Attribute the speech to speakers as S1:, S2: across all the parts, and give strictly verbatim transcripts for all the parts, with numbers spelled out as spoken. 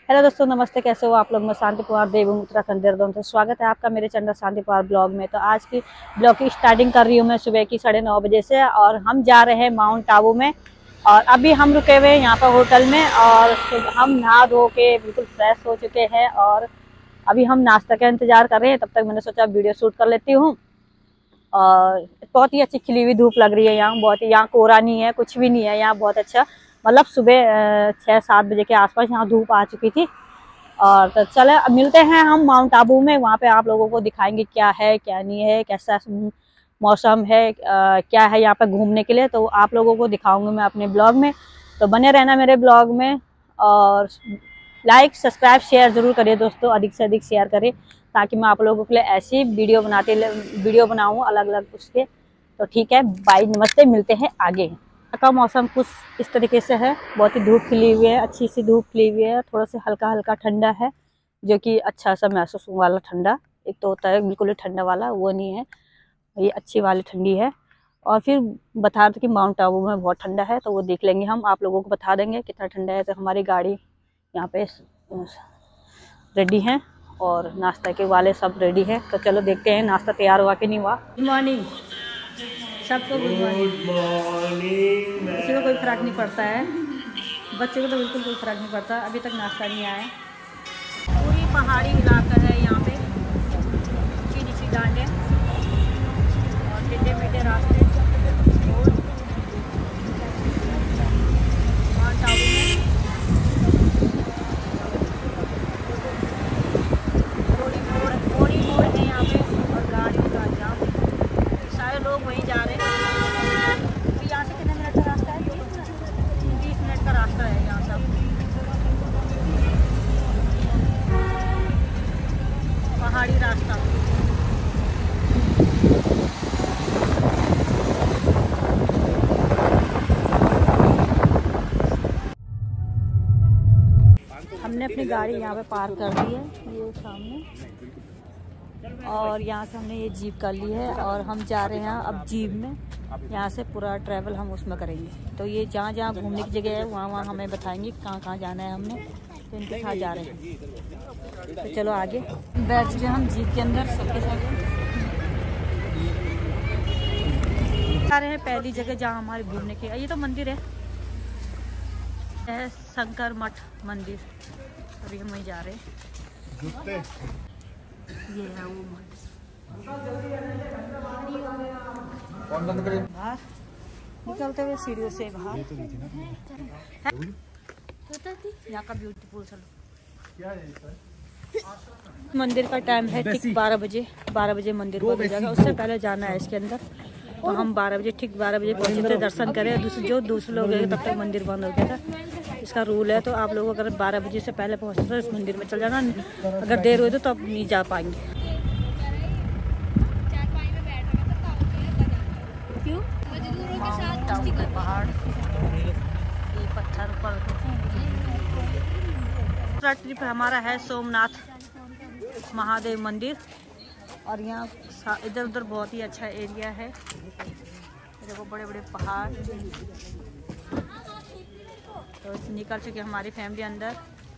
S1: Hello दोस्तों, नमस्ते। कैसे हो आप लोग। मैं शांति पवार देवभूमि उत्तराखंड देहरादून से स्वागत है आपका मेरे चैनल शांति पवार ब्लॉग में। तो आज की ब्लॉग की स्टार्टिंग कर रही हूँ मैं सुबह की साढ़े नौ बजे से, और हम जा रहे हैं माउंट आबू में। और अभी हम रुके हुए हैं यहाँ पर होटल में, और हम नहा धो के बिल्कुल फ्रेश हो चुके हैं, और अभी हम नाश्ता का इंतजार कर रहे हैं। तब तक मैंने सोचा वीडियो शूट कर लेती हूँ। और बहुत ही अच्छी खिली हुई धूप लग रही है यहाँ, बहुत ही। यहाँ कोहरा नहीं है, कुछ भी नहीं है यहाँ, बहुत अच्छा। मतलब सुबह छः सात बजे के आसपास यहाँ धूप आ चुकी थी। और तो चले अब मिलते हैं हम माउंट आबू में। वहाँ पे आप लोगों को दिखाएंगे क्या है क्या नहीं है, कैसा मौसम है, आ, क्या है यहाँ पे घूमने के लिए। तो आप लोगों को दिखाऊंगी मैं अपने ब्लॉग में, तो बने रहना मेरे ब्लॉग में। और लाइक सब्सक्राइब शेयर ज़रूर करिए दोस्तों, अधिक से अधिक शेयर करें, ताकि मैं आप लोगों के लिए ऐसी वीडियो बनाते वीडियो बनाऊँ अलग अलग उसके। तो ठीक है, बाय, नमस्ते, मिलते हैं आगे। का मौसम कुछ इस तरीके से है, बहुत ही धूप खिली हुई है, अच्छी सी धूप खिली हुई है। थोड़ा सा हल्का हल्का ठंडा है, जो कि अच्छा सा महसूस वाला ठंडा। एक तो होता है बिल्कुल ठंडा वाला, वो नहीं है, ये अच्छी वाली ठंडी है। और फिर बता रहे थे कि माउंट आबू में बहुत ठंडा है, तो वो देख लेंगे हम, आप लोगों को बता देंगे कितना ठंडा है। तो हमारी गाड़ी यहाँ पे रेडी है, और नाश्ता के वाले सब रेडी है। तो चलो देखते हैं नाश्ता तैयार हुआ कि नहीं हुआ। गुड मॉर्निंग सबको, गुड मॉर्निंग। किसी को कोई फर्क नहीं पड़ता है, बच्चे को तो बिल्कुल कोई फर्क नहीं पड़ता। अभी तक नाश्ता नहीं आया। पूरी पहाड़ी इलाका है यहाँ पे, ऊंची नीची डांडे और टेढ़े मेढ़े रास्ते। और माउंट आबू में थोड़ी मोड़ थोड़ी मोड़ है यहाँ पे, और गाड़ियों का जाम, सारे लोग वहीं जा रहे हैं। अभी यहाँ से कितने मिनट का रास्ता है? बीस मिनट का रास्ता है यहाँ से। पहाड़ी रास्ता। हमने अपनी गाड़ी यहाँ पे पार्क कर दी है, ये सामने। और यहाँ से हमने ये जीप कर ली है, और हम जा रहे हैं अब जीप में। यहाँ से पूरा ट्रैवल हम उसमें करेंगे। तो ये जहाँ जहाँ घूमने की जगह है वहाँ वहाँ हमें बताएंगे कहाँ कहाँ जाना है हमने, तो इनके साथ जा रहे हैं। तो चलो आगे बैठ चुके हम जीप के अंदर सबके साथ। जा रहे हैं पहली जगह जहाँ हमारे घूमने के, ये तो मंदिर है, है शंकर मठ मंदिर। अभी हम वहीं जा रहे हैं। ये है वो बाहर निकलते हुए सीढ़ियों से बाहर। यहाँ का ब्यूटीफुल। चलो, मंदिर का टाइम है ठीक बारह बजे। बारह बजे मंदिर बंद हो जाएगा, उससे पहले जाना है इसके अंदर। तो हम बारह बजे ठीक बारह बजे पहुंचे थे, दर्शन करें। दूसरे जो दूसरे लोग गए तब तक मंदिर बंद हो गया था। इसका रूल है, तो आप लोग अगर बारह बजे से पहले पहुंचते तो इस मंदिर में चल जाना। अगर देर हुई तो तब नहीं जा पाएंगे। क्यों? पहाड़, ये पत्थर पर। दूसरा ट्रिप हमारा है सोमनाथ महादेव मंदिर, और यहाँ इधर उधर बहुत ही अच्छा एरिया है। देखो बड़े बड़े पहाड़। तो निकल चुके हमारी फैमिली अंदर।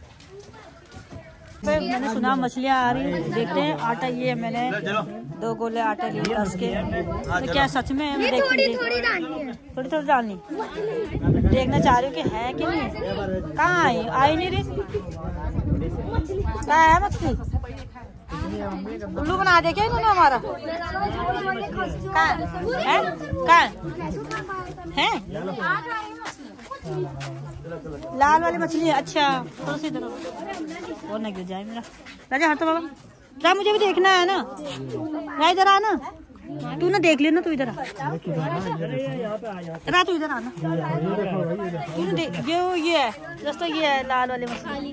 S1: फिर मैंने सुना मछलियाँ आ रही हैं, देखते हैं। आटा ये मैंने दो गोले आटा लिए दस के। तो क्या सच में हम देखते हैं? थोड़ी थोड़ी डालनी, देखना चाह रही हूँ कि है कि नहीं। कहाँ आई आई नहीं रही, कहाँ है मछली? उल्लू बना दे क्या इन्होंने हमारा? कहाँ है? कहाँ है? लाल वाली मछली है। अच्छा, थोड़ा सा इधर और ना गिर जाए मेरा। राजा हट तो बाबा, जा, मुझे भी देखना है ना। राजा इधर आना, तू ना देख लेना, तू इधर आ। रा तू इधर आना, तू ना देख। ये ये है दोस्तों, ये है लाल वाली मछली।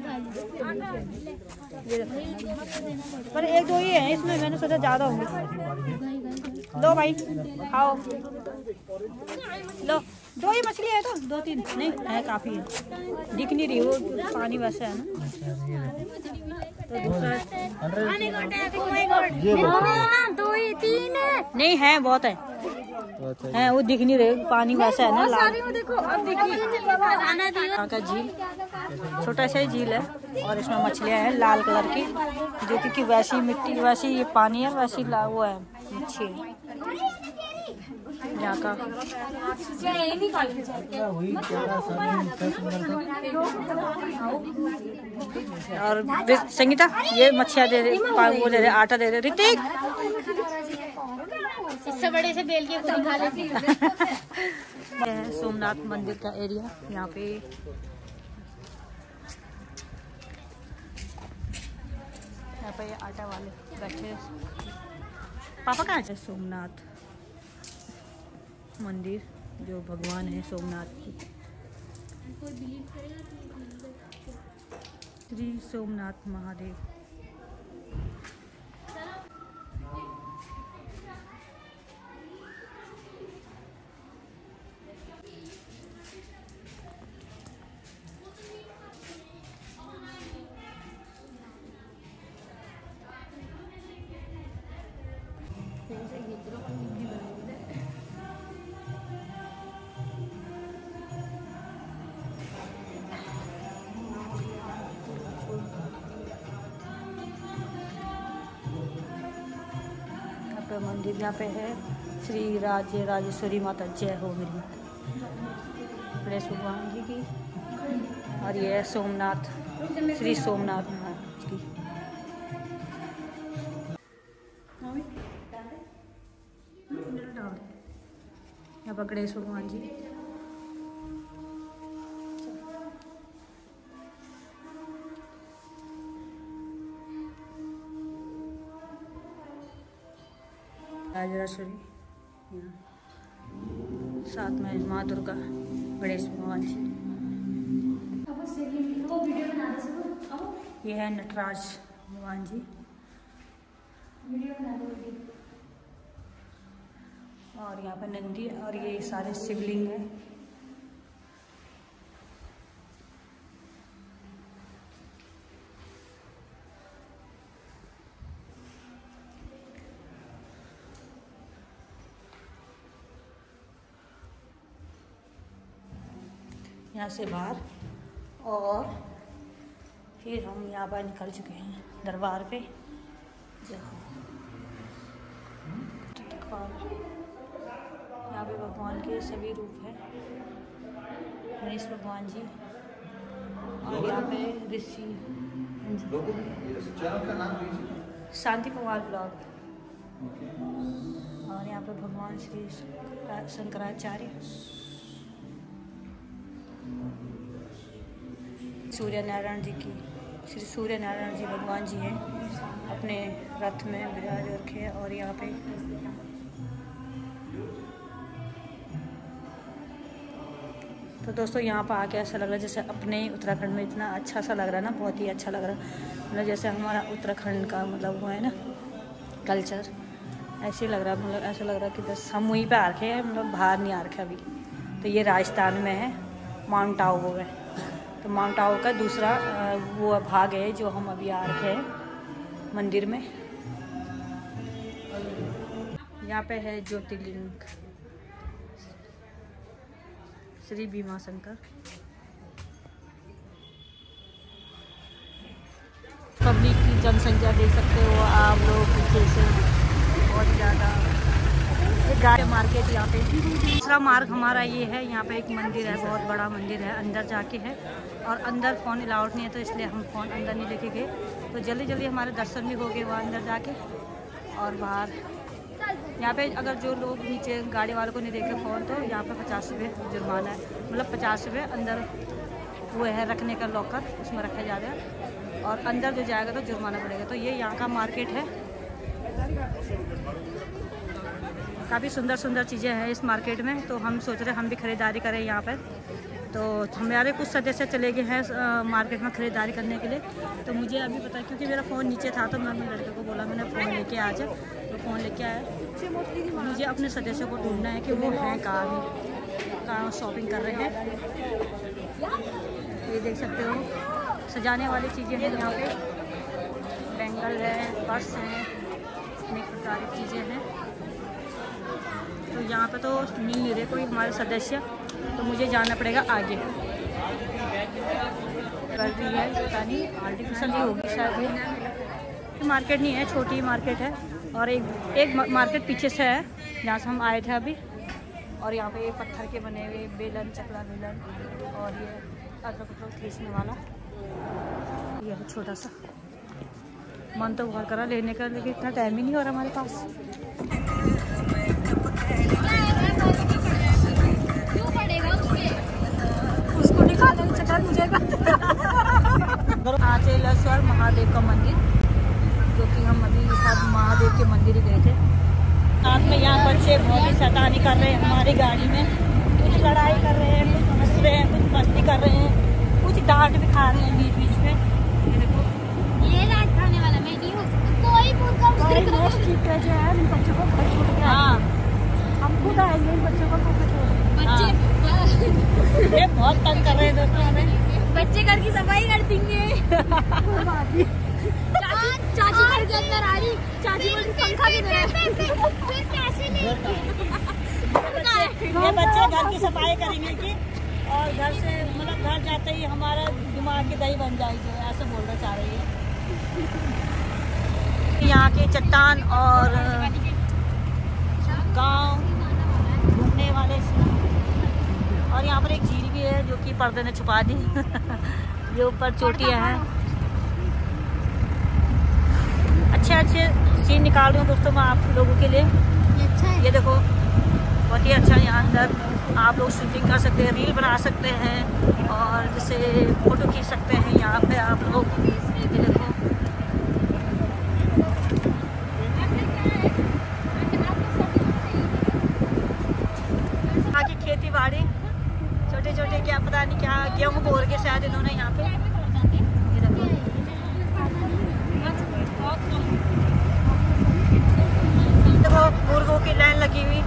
S1: पर एक दो ही है इसमें, मैंने सोचा ज्यादा होंगे। लो भाई खाओ, लो दो ही मछली है तो दो तीन नहीं है, काफी है, दिख नहीं रही वो पानी वैसे है ना। तो दूसरा दो ही तीन है नहीं है, बहुत है है वो दिख नहीं रहे, पानी वैसा है ना लाल। देखो अब देखिए यहाँ का झील, छोटा सा ही झील है और इसमें मछलियाँ हैं लाल कलर की, जो कि वैसी मिट्टी वैसी ये पानी है, वैसी वो है मच्छी है यहाँ का। और संगीता ये मच्छियाँ दे रहे, वो दे रहे, आटा दे रहे। ऋतिक इससे बड़े से बेल के खुद खा लेती है। सोमनाथ मंदिर का एरिया, यहाँ पे यहाँ पे ये आटा वाले बैठे। पापा कहाँ है? सोमनाथ मंदिर जो भगवान है सोमनाथ की, श्री सोमनाथ महादेव। मंदिर यहाँ पे है श्री राजे राजेश्वरी माता जय हो मेरी गणेश भगवान जी की, और ये है सोमनाथ श्री सोमनाथ महाराज की। यहाँ पर गणेश भगवान जी, राजेश्वरी, साथ में माँ दुर्गा, गणेश भगवान जी। ये है नटराज भगवान जी, और यहाँ पर नंदी, और ये सारे शिवलिंग हैं। यहाँ से बाहर, और फिर हम यहाँ पर निकल चुके हैं दरबार पे। यहाँ पे भगवान के सभी रूप हैं, गणेश भगवान जी, और यहाँ पे ऋषि शांति कुमार ब्लॉग, और यहाँ पे भगवान श्री शंकराचार्य, सूर्य नारायण जी की, श्री सूर्य नारायण जी भगवान जी हैं, अपने रथ में विराज रखे हैं। और यहाँ पे तो दोस्तों यहाँ पर आके ऐसा लग रहा है जैसे अपने उत्तराखंड में, इतना अच्छा सा लग रहा है ना, बहुत ही अच्छा लग रहा है, मतलब जैसे हमारा उत्तराखंड का मतलब वो है ना कल्चर, ऐसे लग रहा है, मतलब ऐसा लग रहा है कि बस हम वहीं पे आ रखे हैं, मतलब बाहर नहीं आ रखे अभी। तो ये राजस्थान में है, माउंट आबू है, तो माउंट आबू का दूसरा वो भाग है जो हम अभी आ रखे हैं मंदिर में। यहाँ पे है ज्योतिर्लिंग श्री भीमा शंकर। पब्लिक की जनसंख्या देख सकते हो आप लोग, पीछे से बहुत ज़्यादा। गाय मार्केट यहाँ पे, दूसरा मार्ग हमारा ये है, यहाँ पे एक मंदिर है, बहुत बड़ा मंदिर है, अंदर जाके है, और अंदर फ़ोन अलाउड नहीं है, तो इसलिए हम फ़ोन अंदर नहीं लेके गए। तो जल्दी जल्दी हमारे दर्शन भी हो गए वहाँ अंदर जाके। और बाहर यहाँ पे अगर जो लोग नीचे गाड़ी वालों को नहीं देखे फ़ोन, तो यहाँ पे पचास रुपये जुर्माना है, मतलब पचास रुपये अंदर वो है रखने का लॉकर, उसमें रखा जा रहा है, और अंदर जो जाएगा तो जुर्माना पड़ेगा। तो ये यहाँ का मार्केट है, काफ़ी सुंदर सुंदर चीज़ें हैं इस मार्केट में। तो हम सोच रहे हैं हम भी ख़रीदारी करें यहाँ पर। तो हमारे कुछ सदस्य चले गए हैं मार्केट में ख़रीदारी करने के लिए। तो मुझे अभी पता है, क्योंकि मेरा फ़ोन नीचे था, तो मैं अपने लड़के को बोला मैंने फ़ोन लेके आ जा, तो फ़ोन लेके आया। मुझे अपने सदस्यों को ढूंढना है कि वो हैं कहाँ भी। का शॉपिंग कर रहे हैं। ये देख सकते हो सजाने वाली चीज़ें हैं यहाँ पे, बैंगल है, पर्स हैं, अनेक प्रकार की चीज़ें हैं। तो यहाँ पे तो मिल नहीं रहे कोई हमारे सदस्य, तो मुझे जाना पड़ेगा आगे। कर भी है, पता नहीं आर्टिफिशियल ही होगी शायद। ये मार्केट नहीं है, छोटी मार्केट है। और एक एक मार्केट पीछे से है जहाँ से हम आए थे अभी। और यहाँ पे पत्थर के बने हुए बेलन, चकला बेलन, और ये अदरक अदरक खींचने वाला ये है छोटा सा। मन तो बहुत करा लेने का, लेकिन इतना टाइम ही नहीं हो रहा हमारे पास। उसको निकालने में चक्कर मुझे आचेलेश्वर महादेव का मंदिर, जो कि हम अभी साथ महादेव के मंदिर ही गए थे। साथ में यहाँ बच्चे बहुत ही शैतानी कर रहे हैं हमारी गाड़ी में, कुछ लड़ाई कर रहे हैं, कुछ हंस रहे हैं, कुछ मस्ती कर रहे हैं, कुछ डांट भी खा रहे हैं बीच बीच में। ये देखो,
S2: ये डांट खाने वाला मैं नहीं हूँ, कोई है जो है इन बच्चों को घर छोड़ के। हाँ,
S1: हम खुद आएंगे इन बच्चों को घर छोड़।
S2: बच्चे
S1: ये बहुत तंग कर रहे हैं दोस्तों हमें।
S2: बच्चे घर की सफाई कर देंगे। चाची घर के अंदर आ रही, चाची बोल पंखा की तरह फिर कैसे लेंगे।
S1: ये बच्चे घर की सफाई करेंगे कि, और घर से मतलब घर जाते ही हमारा दिमाग की दही बन जाएगी, ऐसे बोलना चाह रही है। यहाँ के चट्टान और गांव घूमने वाले, और यहाँ पर एक झील भी है जो कि पर्दे ने छुपा दी। ये ऊपर चोटियाँ हैं। अच्छे अच्छे सीन निकाल रही हूँ दोस्तों मैं आप लोगों के लिए।
S2: ये अच्छा है,
S1: ये देखो बहुत ही अच्छा है। यहाँ अंदर आप लोग शूटिंग कर सकते हैं, रील बना सकते हैं, और जैसे फोटो खींच सकते हैं यहाँ पे आप लोग। ये देखो आगे खेती बाड़ी, छोटे छोटे क्या पता नहीं क्या गेहूँ बोर के शायद इन्होंने यहाँ पे। ये देखो देखो मुर्गों की लाइन लगी हुई।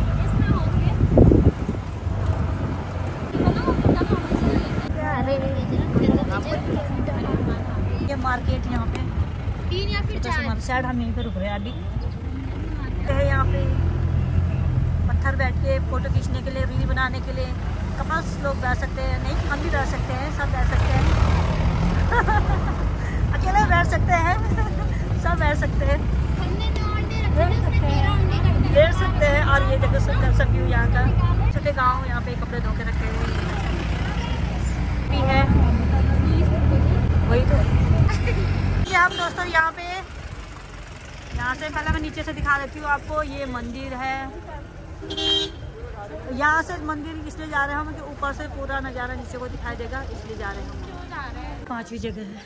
S1: ये मार्केट यहाँ पे
S2: तीन या फिर चार
S1: साइड हम यहीं पे रुक रहे हैं अभी। यहाँ पे पत्थर बैठ के फोटो खींचने के लिए, रील बनाने के लिए कपल्स लोग बैठ सकते हैं। नहीं, हम भी बैठ सकते हैं, सब बैठ सकते हैं। अकेले बैठ सकते हैं, सब बैठ सकते हैं, बैठ सकते हैं। और ये देखो सुंदर सा व्यू यहाँ का, छोटे गांव यहाँ पे कपड़े धो के रखे हुए भी है। वही तो ये हम दोस्तों यहाँ पे, यहाँ से पहले मैं नीचे से दिखा देती हूँ आपको। ये मंदिर है, यहाँ से मंदिर इसलिए जा रहे हैं हम कि ऊपर से पूरा नज़ारा नीचे को दिखाई देगा, इसलिए जा रहे हैं हम। पांचवी जगह है,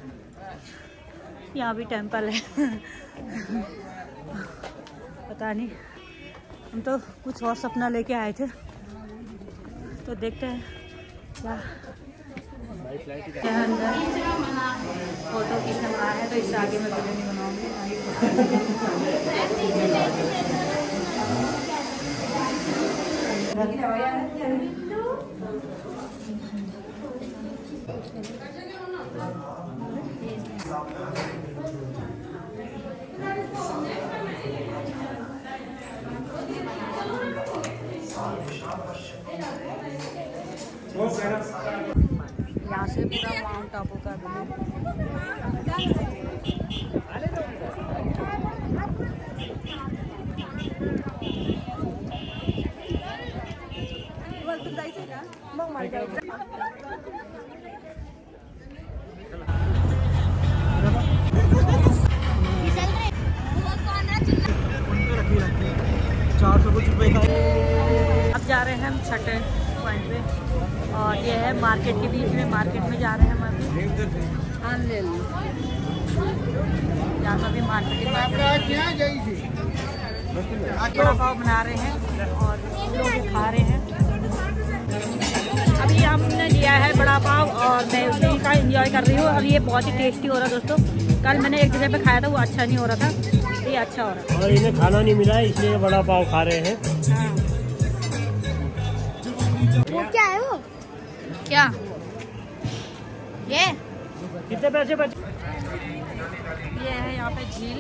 S1: यहाँ भी टेंपल है। पता नहीं, हम तो कुछ और सपना लेके आए थे, तो देखते हैं क्या अंदर फोटो खींचने वाला है। तो इससे आगे मैं वीडियो नहीं बनाऊंगी। यहाँ से पूरा माउंट आबू का
S3: चार सौ कुछ रुपये का।
S1: अब जा रहे हैं हम छठे पॉइंट पे, और ये है मार्केट के बीच में, मार्केट में जा रहे हैं हम अभी। यहाँ पर भी मार्केट बड़ा पाव बना रहे हैं और लोग खा रहे हैं। अभी हमने लिया है बड़ा पाव और मैं उसी का एंजॉय कर रही हूँ। और ये बहुत ही टेस्टी हो रहा है दोस्तों। कल मैंने एक जगह पे खाया था, वो अच्छा नहीं हो रहा था, ये अच्छा हो रहा है।
S3: और इन्हें खाना नहीं मिला है इसलिए बड़ा पाव खा रहे हैं।
S1: हाँ।
S2: वो क्या है वो?
S1: क्या ये
S3: कितने पैसे बचे?
S1: ये है यहाँ पे झील।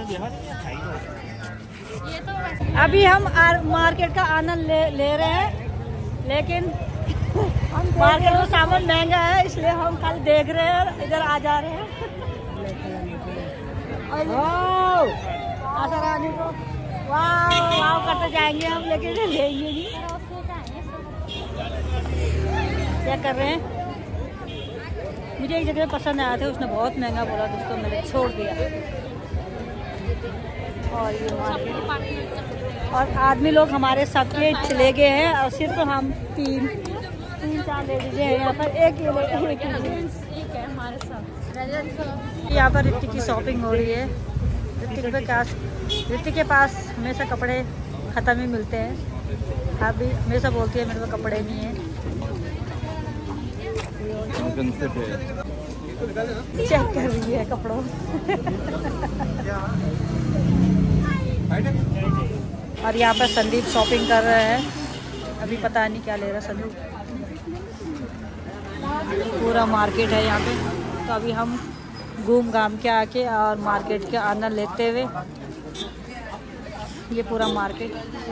S2: ये तो
S1: अभी हम आर, मार्केट का आनंद ले, ले रहे हैं, लेकिन मार्केट में सामान महंगा है, इसलिए हम कल देख रहे हैं, इधर आ जा रहे हैं। आशा रानी को वाव वाव करते जाएंगे हम, लेकिन लेंगे नहीं। क्या कर रहे हैं? मुझे एक जगह पसंद आया था, उसने बहुत महंगा बोला दोस्तों, मैंने छोड़ दिया। और ये मार्केट और आदमी लोग हमारे सबके चले गए हैं, और सिर्फ हम तीन तीन चार लेडीज हैं यहाँ पर। एक ये एक है हमारे साथ। यहाँ पर ऋतिक की शॉपिंग हो रही है। ऋतिक के पास ऋतिक के पास हमेशा कपड़े ख़त्म ही मिलते हैं। अभी हमेशा बोलती है मेरे को कपड़े नहीं है। चेक कर रही है कपड़ों। और यहाँ पर संदीप शॉपिंग कर रहे हैं। अभी पता नहीं क्या ले रहा संदीप। पूरा मार्केट है यहाँ पे, तो अभी हम घूम घाम के आके और मार्केट के आनंद लेते हुए, ये पूरा मार्केट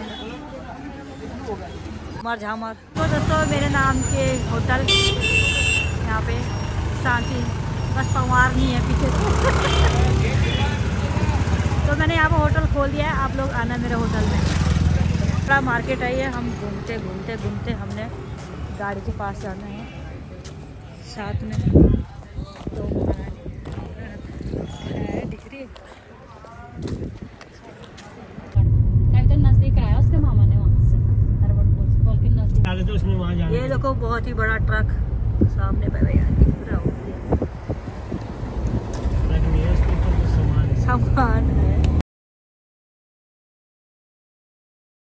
S1: मार झामर। तो दोस्तों मेरे नाम के होटल यहाँ पे शांति, बस पवार नहीं है पीछे से। तो मैंने यहाँ पर होटल खोल दिया है, आप लोग आना मेरे होटल में। पूरा मार्केट है ये। हम घूमते घूमते घूमते हमने गाड़ी के पास जाना है साथ में। तो दिख रही है नजदीक आया उसके मामा ने वहाँ से बोल के नजदीक। तो उसने वहाँ जाना। ये देखो बहुत ही बड़ा ट्रक सामने पे भैया दिख रहा हो। सामान है।